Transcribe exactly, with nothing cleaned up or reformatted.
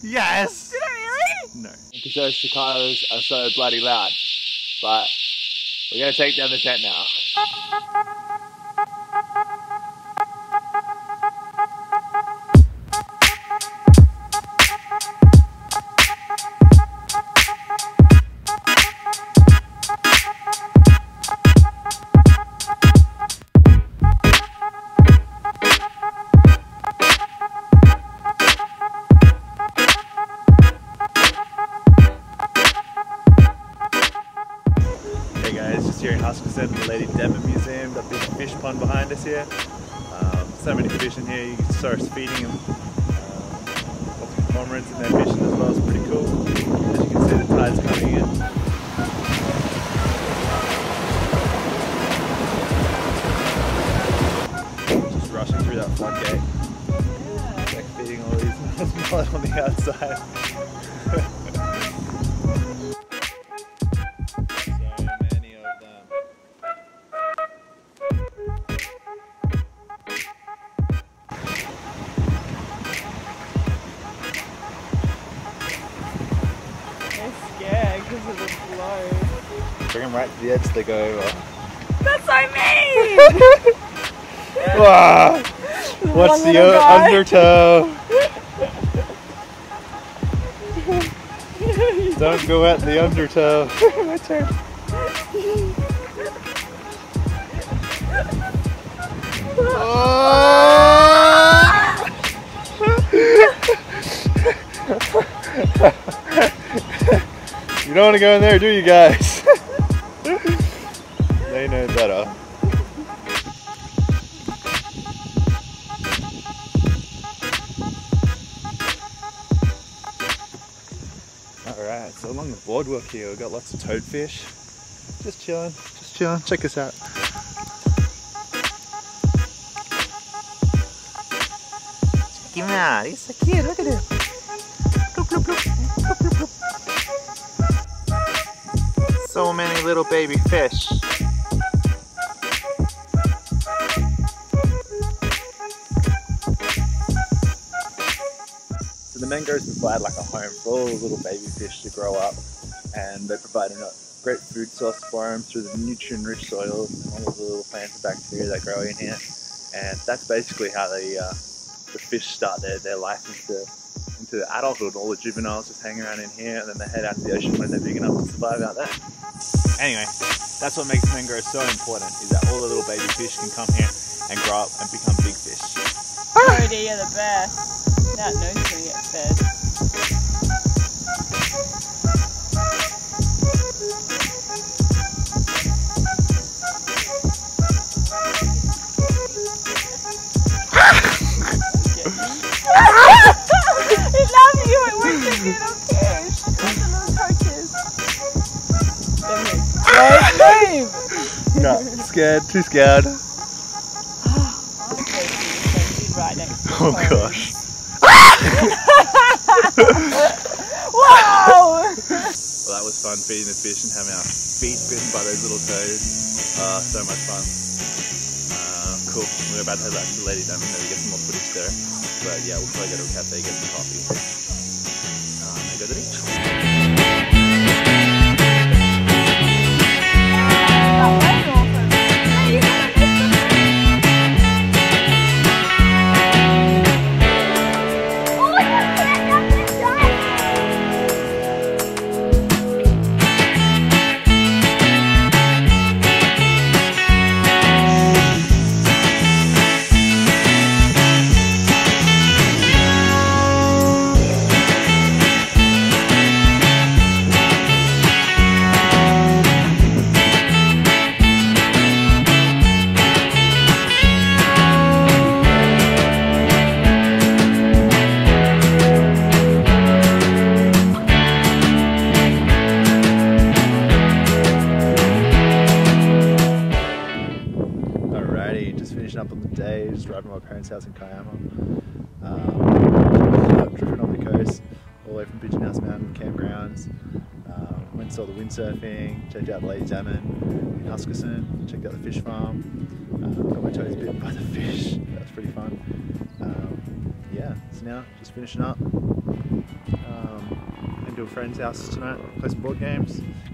Yes! Did I really? No. Because those cicadas are so bloody loud. But we're going to take down the tent now. Hey guys, just here in Huskisson, the Lady Denman Museum, the big fish pond behind us here. Um, so many fish in here, you can start feeding them. Um, lots of cormorants in there fishing as well, it's pretty cool. As you can see, the tide's coming in. Just rushing through that floodgate. It's like feeding all these mullet on the outside. Because of the flow. Bring them right to the edge, they go over. That's so mean! Wow. What's the uh, undertow? Don't go at the undertow. My turn. You don't want to go in there, do you guys? They know better. Alright, so along the boardwalk here we've got lots of toadfish. Just chilling, just chilling. Check this out. Check him out, he's so cute, look at him. Bloop, bloop, bloop. Bloop, bloop, bloop. So many little baby fish. So the mangroves provide like a home for all the little baby fish to grow up, and they provide a great food source for them through the nutrient-rich soil and all of the little plants and bacteria that grow in here. And that's basically how the uh, the fish start their, their life into into adulthood. All the juveniles just hang around in here, and then they head out to the ocean when they're big enough to survive out there. Anyway, that's what makes mangroves so important, is that all the little baby fish can come here and grow up and become big fish. Cody, you're the best. That knows to get fed. He loves you, it works a little fish. Lots of little coaches. Move! No, scared, too scared. Right next to Oh gosh. Wow! Well, that was fun feeding the fish and having our feet bitten by those little toads. Uh, so much fun. Uh, cool. We're about to head back to Lady Denman, maybe get some more footage there. But yeah, we'll probably go to a cafe, get some coffee. Um, and go to the beach. Up on the day, just driving to my parents' house in Kiama. Um, driven up the coast, all the way from Pigeon House Mountain campgrounds. Um, went and saw the windsurfing, checked out Lady Denman in Huskisson, checked out the fish farm. Um, got my toes bitten by the fish. That was pretty fun. Um, yeah, so now, just finishing up. Um, heading to a friend's house tonight, play some board games.